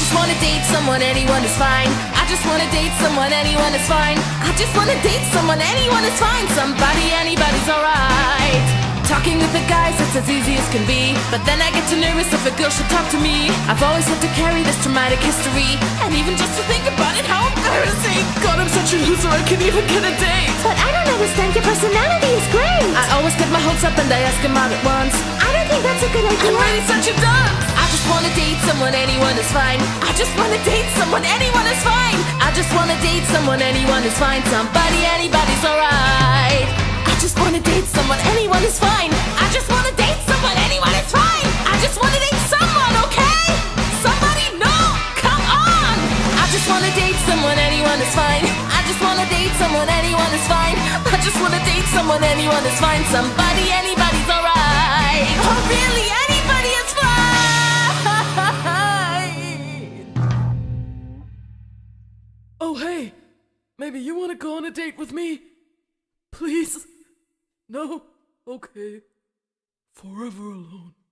just wanna date someone, anyone is fine. I just wanna date someone, anyone is fine. I just wanna date someone, anyone is fine. Somebody, anybody's alright. Talking with the guys, it's as easy as can be, but then I get too nervous if a girl should talk to me. I've always had to carry this traumatic history, and even just to think about it, how embarrassing. God, I'm such a loser, I can't even get a date. But I don't understand, your personality is great. I always get my hopes up and I ask him out at once. I don't think that's a good idea. I'm really such a dunce. I just wanna date someone, anyone is fine. I just wanna date someone, anyone is fine. I just wanna date someone, anyone is fine. Somebody, anybody's alright. I just wanna date someone, anyone is fine. I just wanna date someone, anyone is fine. I just wanna date someone, okay? Somebody, no, come on. I just wanna date someone, anyone is fine. I just wanna date someone, anyone is fine. I just wanna date someone, anyone is fine. Somebody, anybody's alright. Oh, really, anybody is fine. Oh, hey, maybe you want to go on a date with me? Please? No? Okay. Forever alone.